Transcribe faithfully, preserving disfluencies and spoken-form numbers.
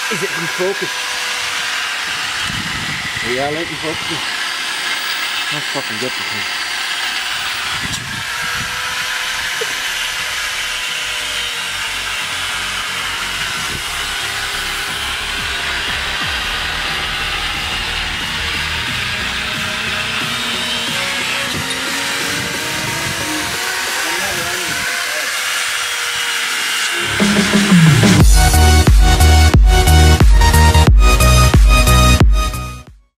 Is it in focus? Yeah, let me focus. Let's fucking get the thing.